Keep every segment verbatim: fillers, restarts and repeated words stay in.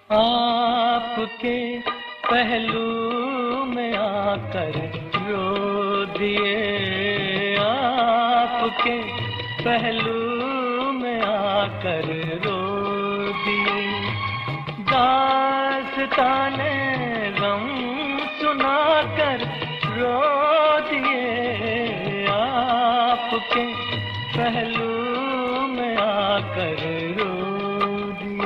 आपके पहलू में आकर रो दिए, आपके पहलू में आकर रो दिए। दास्ताने गम सुनाकर रो दिए, आपके पहलू में आकर रो दिए।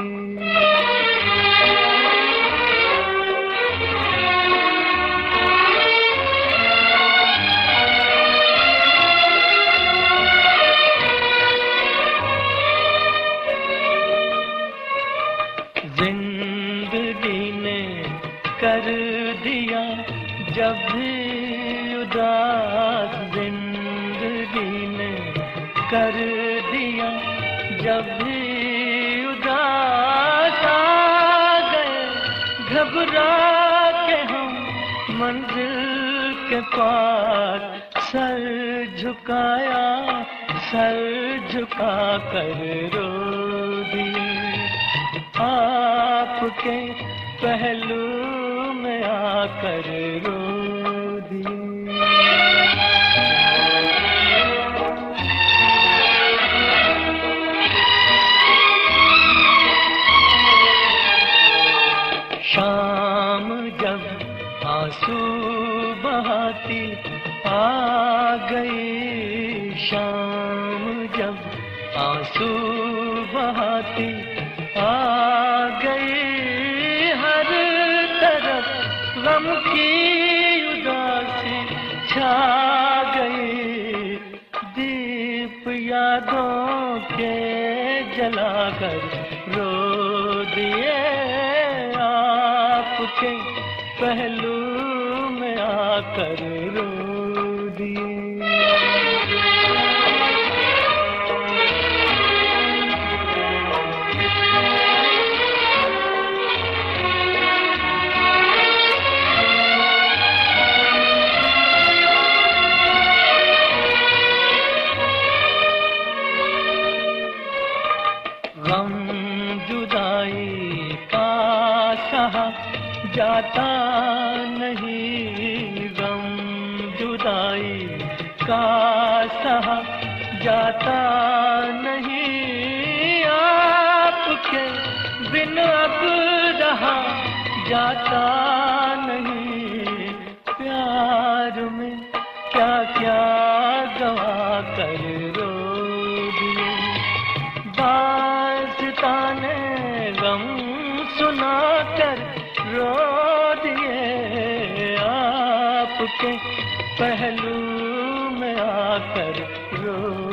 जिंदगी ने कर दिया जब भी उदास, जिंदगी ने कर दिया जब भी उदास। आ गए घबरा के हम मंजिल के पास, सर झुकाया सर झुका कर रो दिए। आपके पहलू में आकर रो दिए। शाम जब आंसू बहाती आ गई, शाम जब आंसू बहाती आ गई। हर तरफ गम की उदासी छा गई। दीप यादों के जलाकर रो दिए, आपके पहलू में आकर रो दिए। गम जुदाई का सहा जाता नहीं, गम जुदाई का सहा जाता नहीं। आपके बिन अब रहा जाता नहीं। प्यार में क्या क्या गवा कर रो दिए। दास्ताने गम सुनाकर रो दिए, आपके पहलू में आकर रो